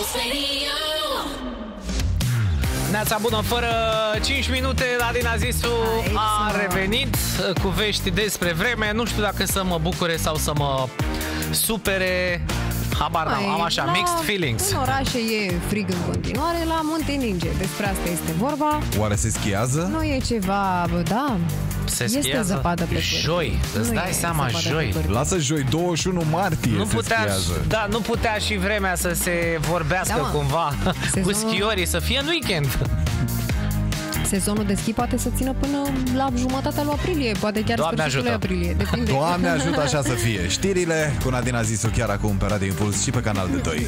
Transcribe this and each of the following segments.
Neața bună, fără 5 minute, Nadina Zisu a revenit cu vești despre vreme. Nu știu dacă să mă bucure sau să mă supere. Habar n-am, am așa, mixed feelings. În orașe e frig în continuare, la munte ninge. Despre asta este vorba. Oare se schiază? Nu e ceva, da. Se este schiază zăpadă pe joi, îți dai seama, joi. Lasă joi, 21 martie Nu se putea, schiază. da, nu putea și vremea să se vorbească cumva cu schiorii, să fie în weekend. Sezonul de schi poate să țină până la jumătatea lui aprilie, poate chiar sfârșitul lui aprilie. Depinde. Doamne ajută, așa să fie. Știrile cu Nadina Zisu chiar acum pe Radio Impuls și pe canal de 2.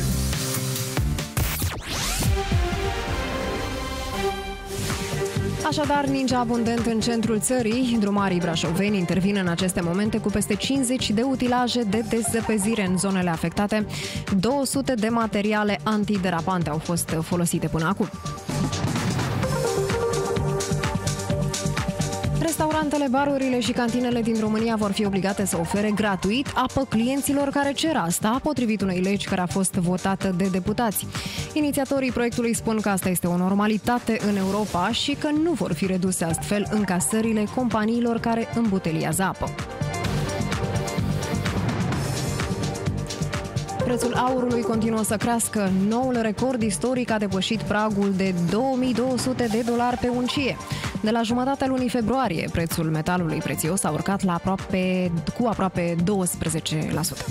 Așadar, ninge abundent în centrul țării. Drumarii brașoveni intervin în aceste momente cu peste 50 de utilaje de dezăpezire în zonele afectate. 200 de materiale antiderapante au fost folosite până acum. Restaurantele, barurile și cantinele din România vor fi obligate să ofere gratuit apă clienților care cer asta, potrivit unei legi care a fost votată de deputați. Inițiatorii proiectului spun că asta este o normalitate în Europa și că nu vor fi reduse astfel încasările companiilor care îmbuteliază apă. Prețul aurului continuă să crească. Noul record istoric a depășit pragul de $2200 pe uncie. De la jumătatea lunii februarie, prețul metalului prețios a urcat cu aproape 12%.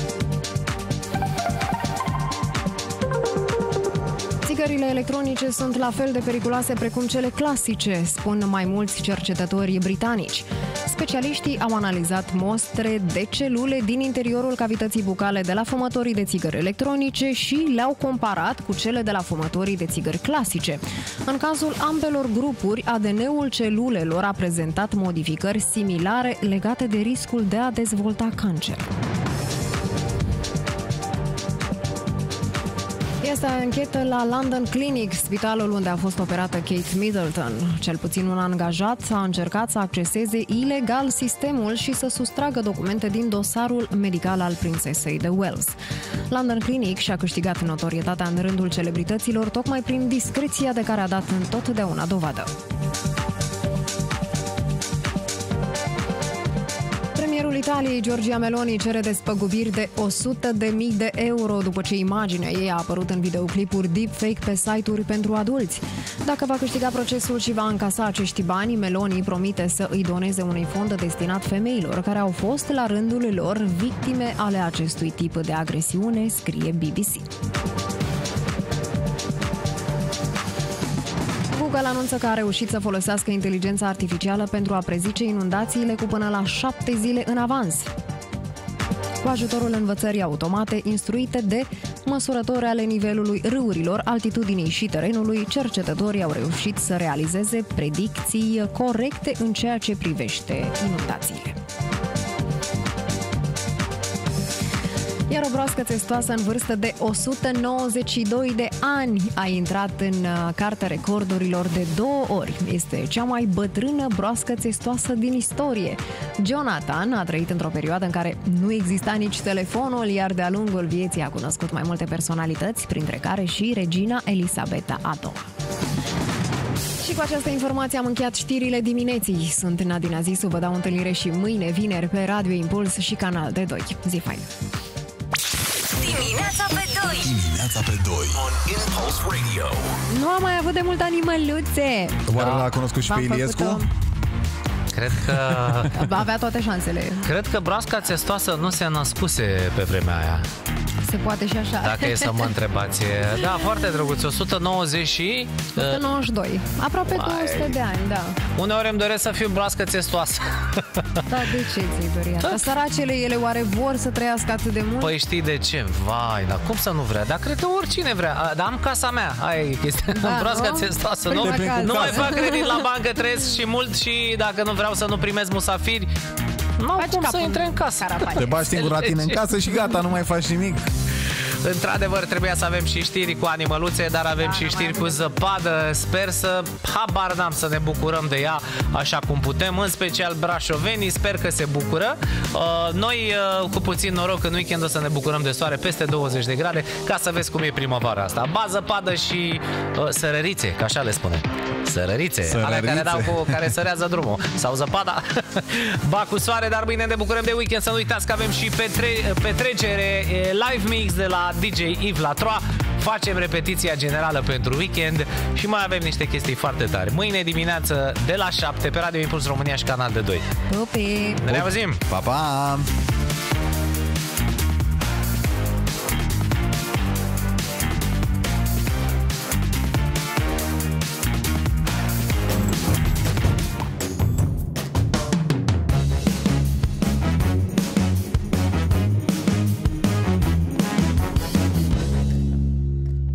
Țigările electronice sunt la fel de periculoase precum cele clasice, spun mai mulți cercetători britanici. Specialiștii au analizat mostre de celule din interiorul cavității bucale de la fumătorii de țigări electronice și le-au comparat cu cele de la fumătorii de țigări clasice. În cazul ambelor grupuri, ADN-ul celulelor a prezentat modificări similare legate de riscul de a dezvolta cancer. Este anchetă la London Clinic, spitalul unde a fost operată Kate Middleton. Cel puțin un angajat a încercat să acceseze ilegal sistemul și să sustragă documente din dosarul medical al prințesei de Wales. London Clinic și-a câștigat notorietatea în rândul celebrităților tocmai prin discreția de care a dat întotdeauna dovadă. Premierul Italiei, Giorgia Meloni, cere despăgubiri de 100.000 de euro după ce imaginea ei a apărut în videoclipuri deepfake pe site-uri pentru adulți. Dacă va câștiga procesul și va încasa acești bani, Meloni promite să îi doneze unui fond destinat femeilor care au fost la rândul lor victime ale acestui tip de agresiune, scrie BBC. Google anunță că a reușit să folosească inteligența artificială pentru a prezice inundațiile cu până la 7 zile în avans. Cu ajutorul învățării automate instruite de măsurători ale nivelului râurilor, altitudinii și terenului, cercetătorii au reușit să realizeze predicții corecte în ceea ce privește inundațiile. Iar o broască testoasă în vârstă de 192 de ani a intrat în cartea recordurilor de 2 ori. Este cea mai bătrână broască testoasă din istorie. Jonathan a trăit într-o perioadă în care nu exista nici telefonul, iar de-a lungul vieții a cunoscut mai multe personalități, printre care și regina Elisabeta a II. Și cu această informație am încheiat știrile dimineții. Sunt Nadina Zisu, vă dau întâlnire și mâine, vineri, pe Radio Impuls și canal de 2. Zi faină! Dimineața pe 2. Dimineața pe 2 on Impulse Radio. Nu am mai avut de mult animăluțe. Oare l-a cunoscut și pe Iliescu? Cred că... Va avea toate șansele. Cred că broasca testoasă nu se născuse pe vremea aia. Se poate și așa. Dacă e să mă întrebați. Da, foarte drăguț. 190 și... 192. Aproape 200 de ani, da. Uneori îmi doresc să fiu broască testoasă. Da, de ce ți-ai dori asta? Săracele, ele oare vor să trăiască atât de mult? Păi știi de ce? Vai, dar cum să nu vrea? Dar cred că oricine vrea. Dar am casa mea. Aia e chestia. Da, broască nu? testoasă. Păi Nu mai fac credit la bancă, trăiesc și mult și dacă nu vreau să nu primez musafiri, n-au cum să intre în casă. Te bagi singur la tine în casă și gata, nu mai faci nimic. Într-adevăr, trebuia să avem și știri cu animăluțe, dar avem și știri cu zăpadă. Sper să, habar n-am, să ne bucurăm de ea așa cum putem, în special brașovenii, sper că se bucură. Noi, cu puțin noroc, în weekend o să ne bucurăm de soare peste 20 de grade, ca să vezi cum e primăvara asta. Ba zăpadă și sărărițe, că așa le spune. Sărărițe, alea care sărează drumul. Sau zăpada. Ba cu soare, dar mâine ne bucurăm de weekend. Să nu uitați că avem și petrecere live mix de la DJ Yves Latroa. Facem repetiția generală pentru weekend și mai avem niște chestii foarte tari. Mâine dimineață de la 7 pe Radio Impuls România și Canal de 2. Pupi! Ne reauzim! Pa, pa!